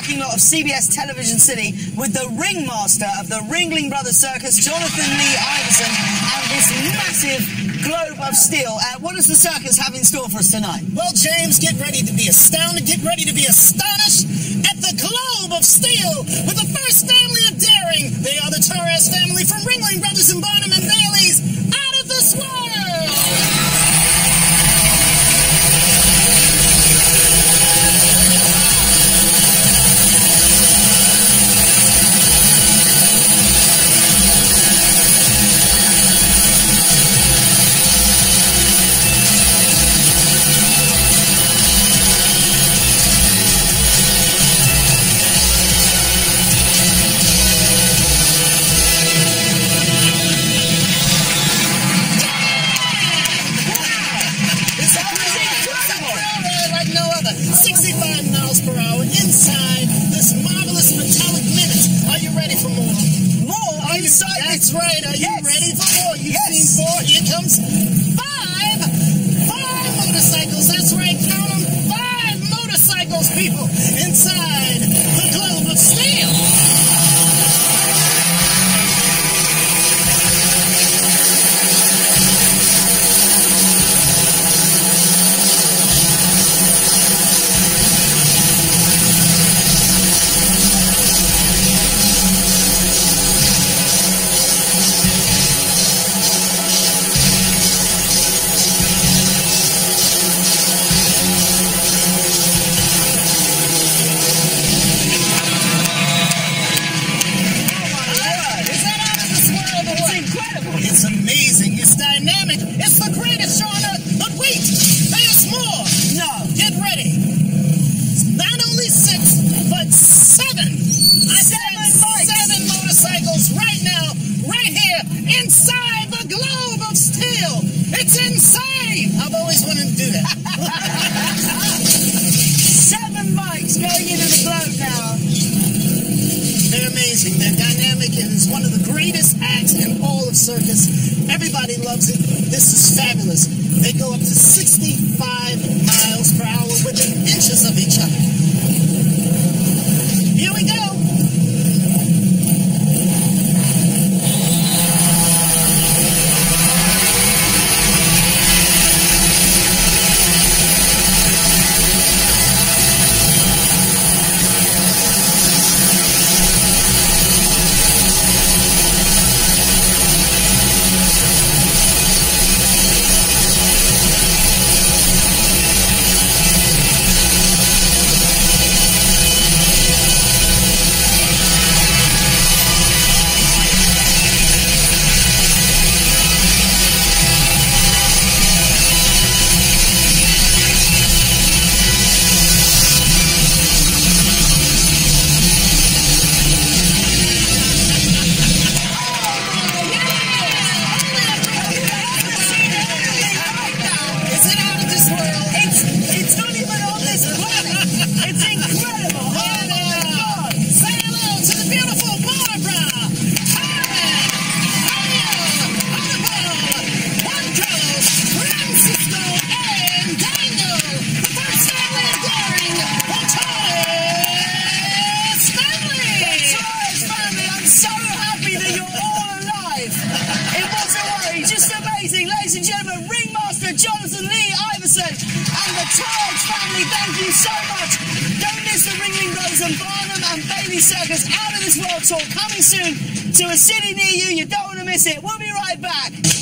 parking lot of CBS Television City with the ringmaster of the Ringling Brothers Circus, Jonathan Lee Iverson, and this massive globe of steel. What does the circus have in store for us tonight? Well, James, get ready to be astounded, get ready to be astonished at the globe of steel with the first family of daring. They are the Torres family from Ringling Brothers and Barnum Bailey's Out of This World. Inside this marvelous metallic minute. Are you ready for more? More? That's right. Are you ready for more? You've seen 4. Here comes 5 motorcycles. That's right. Count them. 5 motorcycles, people, inside the globe of steel. It's amazing. It's dynamic. It's the greatest show on earth. But wait, there's more. No. Get ready. Not only 6, but 7. I said 7 motorcycles right now, right here, inside the globe of steel. It's insane. I've always wanted to do that. 7 bikes going into the globe now. They're amazing. They're dynamic. It is one of the greatest acts in all of circus. Everybody loves it. This is fabulous. They go up to 65 miles per hour within inches of each other. Here we go. Ladies and gentlemen, Ringmaster Jonathan Lee Iverson and the Torres family, thank you so much. Don't miss the Ringling Bros and Barnum Bailey Circus Out of This World tour coming soon to a city near you. You don't want to miss it. We'll be right back.